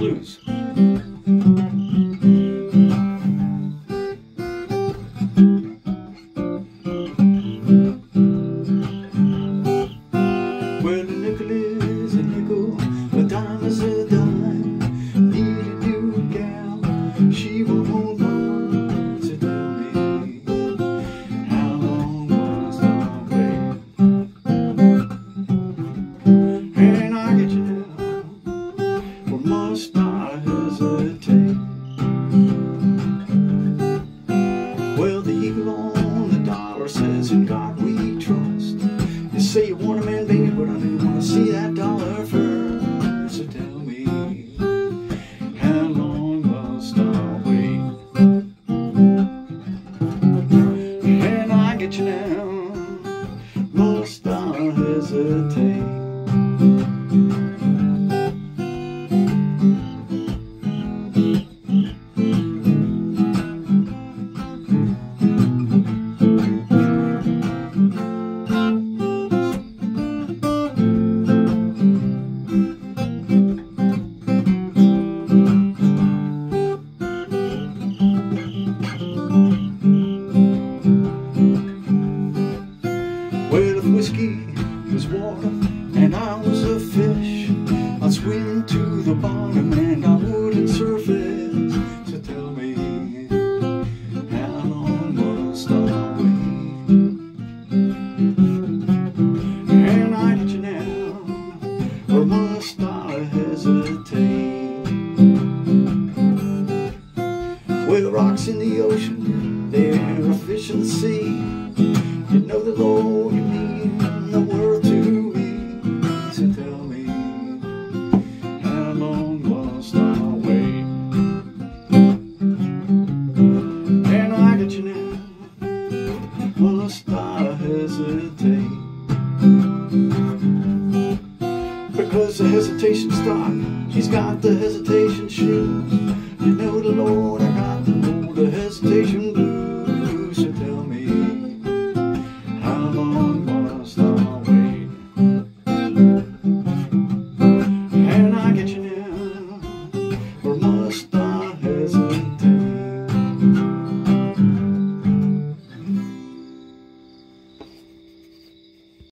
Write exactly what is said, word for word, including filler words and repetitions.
blues. Well, a nickel is a nickel, a dime is a dime. Need a new gal, she won't hold on. So tell me, how long must I wait? And I get you now, or must I hesitate? Well, the eagle on the dollar says, in God we trust. You say you want a man, baby, but I do want to see that dollar first. So tell me, how long must I wait? And I get you now, must I hesitate? Well, if whiskey was water and I was a fish, I'd swim to the bottom and I wouldn't surface. So tell me, how long must I wait? And I get you now, or must I hesitate? Well, rocks in the ocean, they're a fish in the sea. You know the Lord, you mean the world to me. So tell me, how long must I wait? And I get you now, must I hesitate? Because the hesitation stock, he's got the hesitation shoes. You know the Lord,